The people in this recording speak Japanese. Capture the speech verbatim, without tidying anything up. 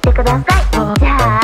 ってください。じゃあ